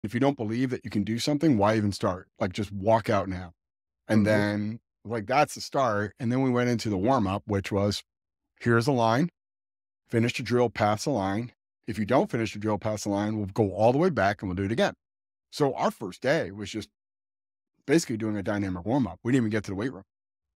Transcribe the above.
If you don't believe that you can do something, why even start? Like, just walk out now. And Mhm. then, like, that's the start. And then we went into the warm up, which was here's a line, finish the drill, pass the line. If you don't finish the drill, pass the line, we'll go all the way back and we'll do it again. So our first day was just basically doing a dynamic warm up. We didn't even get to the weight room.